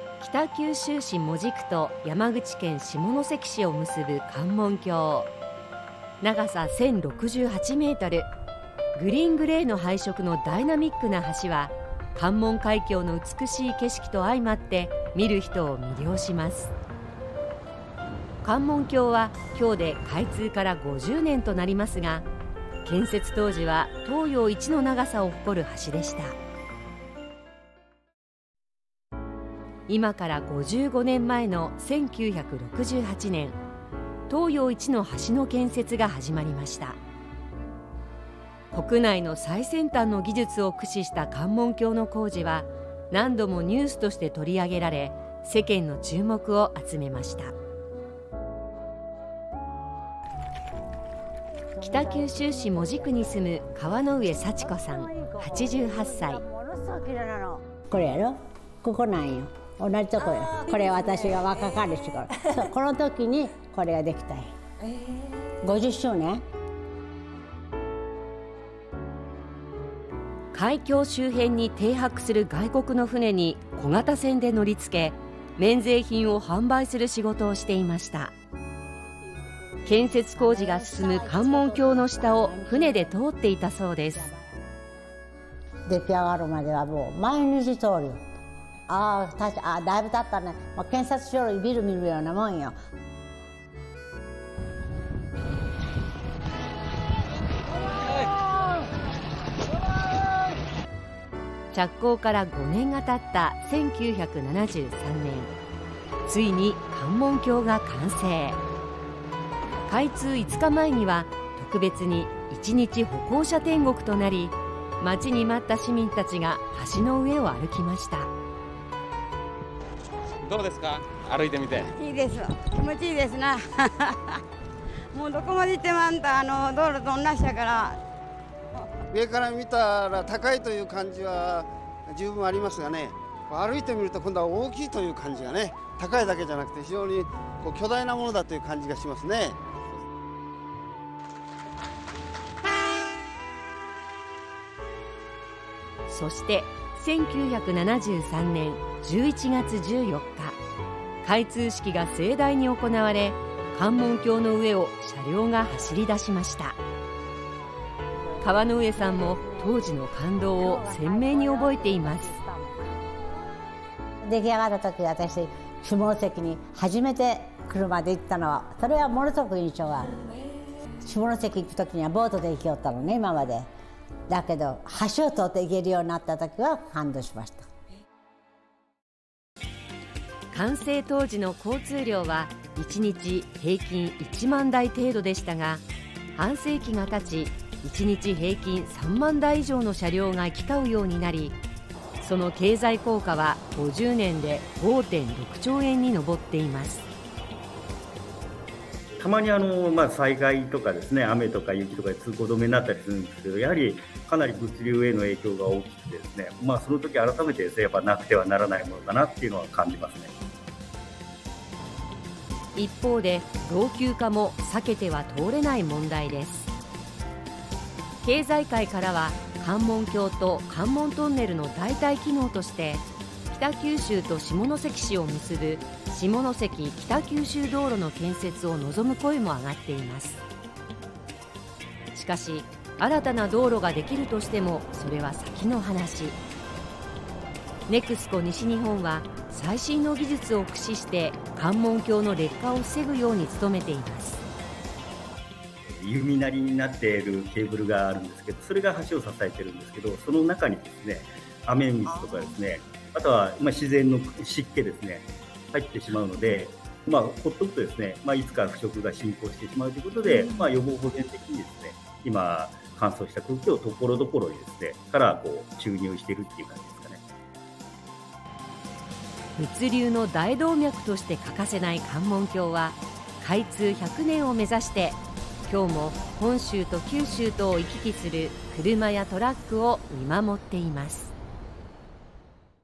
北九州市門司区と山口県下関市を結ぶ関門橋。長さ1068メートル、グリーングレーの配色のダイナミックな橋は、関門海峡の美しい景色と相まって見る人を魅了します。関門橋は今日で開通から50年となりますが、建設当時は東洋一の長さを誇る橋でした。今から55年前の1968年、東洋一の橋の建設が始まりました。国内の最先端の技術を駆使した関門橋の工事は何度もニュースとして取り上げられ、世間の注目を集めました。北九州市門司区に住む川上幸子さん88歳。 これやろ、ここなんよ、同じとこよ。これ私が若かりし頃そう、この時にこれができたんよ。50周年。 海峡周辺に停泊する外国の船に小型船で乗り付け、免税品を販売する仕事をしていました。建設工事が進む関門橋の下を船で通っていたそうです。 出来上がるまではもう毎日通るよ。だいぶ経ったね。建設書類ビル見るようなもんよ。 着工から5年が経った1973年、ついに関門橋が完成。開通5日前には特別に一日歩行者天国となり、待ちに待った市民たちが橋の上を歩きました。 どうですか、歩いてみて。 いいです、気持ちいいですなもうどこまで行ってもあんた道路と同じだから。 上から見たら高いという感じは十分ありますがね、歩いてみると今度は大きいという感じがね、高いだけじゃなくて非常に巨大なものだという感じがしますね。 そして1973年11月14日、開通式が盛大に行われ、関門橋の上を車両が走り出しました。川上さんも当時の感動を鮮明に覚えています。 出来上がった時、私下関に初めて車で行ったのは、それはものすごく印象がある。下関行く時にはボートで行きよったのね、今まで。だけど橋を通って行けるようになった時は感動しました。 完成当時の交通量は1日平均1万台程度でしたが、半世紀が経ち1日平均3万台以上の車両が行き交うようになり、その経済効果は50年で 5.6 兆円に上っています。 たまに災害とかですね、雨とか雪とかで通行止めになったりするんですけど、やはりかなり物流への影響が大きくてですね、その時改めてですね、やっぱなくてはならないものだなっていうのは感じますね。 一方で老朽化も避けては通れない問題です。経済界からは関門橋と関門トンネルの代替機能として北九州と下関市を結ぶ下関北九州道路の建設を望む声も上がっています。しかし新たな道路ができるとしてもそれは先の話。ネクスコ西日本は最新の技術を駆使して関門橋の劣化を防ぐように努めています。 弓なりになっているケーブルがあるんですけど、それが橋を支えてるんですけど、その中にですね、雨水とかですね、あとは自然の湿気ですね、入ってしまうので、ほっとくとですね、いつか腐食が進行してしまうということで、予防保全的にですね、今乾燥した空気をところどころにですねから注入しているっていう感じですかね。 物流の大動脈として欠かせない関門橋は開通100年を目指して今日も本州と九州とを行き来する車やトラックを見守っています。